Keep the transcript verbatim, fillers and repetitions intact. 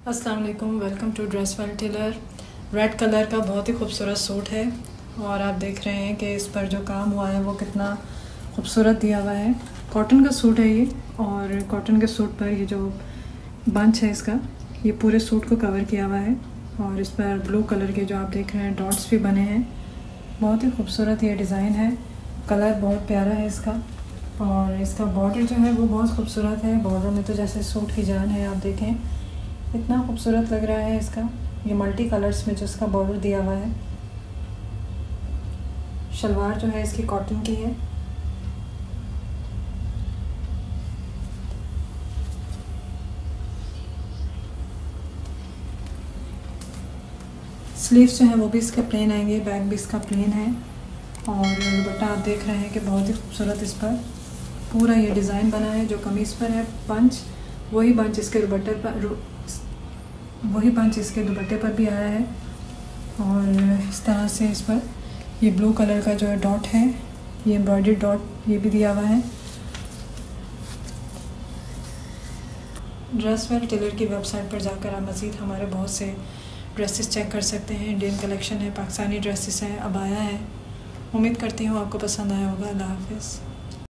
अस्सलाम वालेकुम, welcome to Dress Well Tailor. Red colour का बहुत ही खूबसूरत सूट है और आप देख रहे हैं कि इस पर जो काम हुआ है वो कितना खूबसूरत दिया हुआ है। कॉटन का सूट है ये, और कॉटन के सूट पर ये जो बंच है इसका, ये पूरे सूट को कवर किया हुआ है। और इस पर ब्लू कलर के जो आप देख रहे हैं डॉट्स भी बने हैं। बहुत ही खूबसूरत ये डिज़ाइन है, कलर बहुत प्यारा है इसका। और इसका बॉर्डर जो है वो बहुत खूबसूरत है। बॉर्डर में तो जैसे सूट की जान है, आप देखें इतना खूबसूरत लग रहा है इसका। ये मल्टी कलर्स में जो इसका बॉर्डर दिया हुआ है। शलवार जो है इसकी कॉटन की है। स्लीव्स जो है वो भी इसके प्लेन आएंगे, बैक भी इसका प्लेन है। और दुपट्टा आप देख रहे हैं कि बहुत ही खूबसूरत इस पर पूरा ये डिज़ाइन बना है। जो कमीज़ पर है बंच, वही बंच इसके दुपट्टे पर वही बंच इसके दुपट्टे पर भी आया है। और इस तरह से इस पर ये ब्लू कलर का जो है डॉट है, ये एम्ब्रॉयडरी डॉट ये भी दिया हुआ है। ड्रेस वेल टेलर की वेबसाइट पर जाकर आप मज़ीद हमारे बहुत से ड्रेसेस चेक कर सकते हैं। इंडियन कलेक्शन है, पाकिस्तानी ड्रेसेस हैं, अबाया है। उम्मीद करती हूँ आपको पसंद आया होगा। अल्लाह हाफ़िज़।